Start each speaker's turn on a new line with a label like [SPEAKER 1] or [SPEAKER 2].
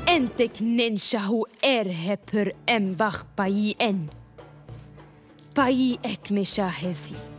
[SPEAKER 1] Entek nenshahu erhepur embach pai en. Pai ek meshahesi.